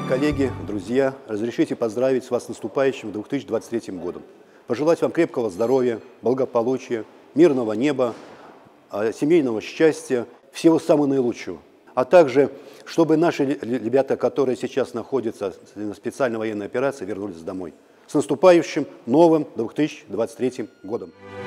коллеги, друзья, разрешите поздравить вас с наступающим 2023 годом. Пожелать вам крепкого здоровья, благополучия, мирного неба, семейного счастья, всего самого наилучшего. А также, чтобы наши ребята, которые сейчас находятся на специальной военной операции, вернулись домой. С наступающим новым 2023 годом!